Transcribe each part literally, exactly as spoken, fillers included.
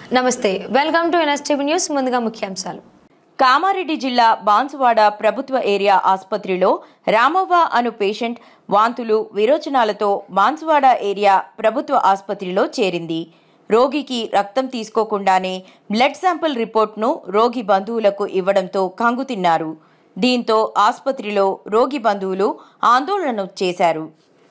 నమస్తే, welcome to NSTV news. ముందుగా ముఖ్యాంశాలు. కామారెడ్డి జిల్లా బాన్సువాడ ప్రభుత్వ ఏరియా ఆసుపత్రిలో రామవ్వ అను పేషెంట్ వాంతులు విరోచనాలతో బాన్సువాడ ఏరియా ప్రభుత్వ ఆసుపత్రిలో చేరింది. రోగికి రక్తం తీసుకోకుండానే బ్లడ్ శాంపిల్ రిపోర్ట్ను రోగి బంధువులకు ఇవ్వడంతో కంగుతిన్నారు. దీంతో ఆసుపత్రిలో రోగి బంధువులు ఆందోళన చేశారు.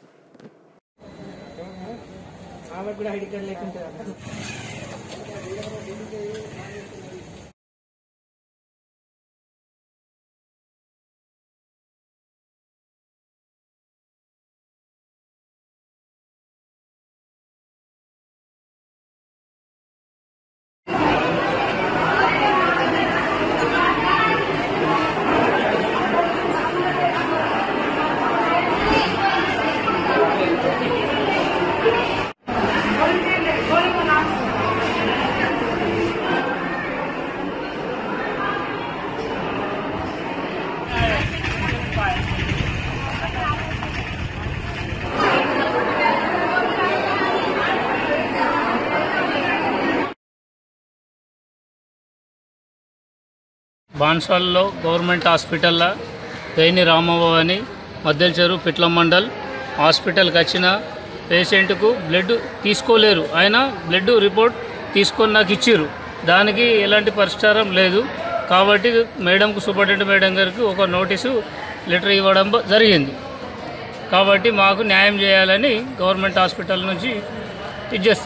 బాన్సాల్లో గవర్నమెంట్ హాస్పిటల్లో పేని రామవ్వ అని మద్దెల చెరువు పిట్ల మండల్ హాస్పిటల్కి వచ్చిన పేషెంట్కు బ్లడ్ తీసుకోలేరు. ఆయన బ్లడ్ రిపోర్ట్ తీసుకొని నాకు ఇచ్చిర్రు. దానికి ఎలాంటి పరిష్కారం లేదు. కాబట్టి మేడంకు సూపరింటెండెంట్ మేడం గారికి ఒక నోటీసు లెటర్ ఇవ్వడం జరిగింది. కాబట్టి మాకు న్యాయం చేయాలని గవర్నమెంట్ హాస్పిటల్ నుంచి ఇది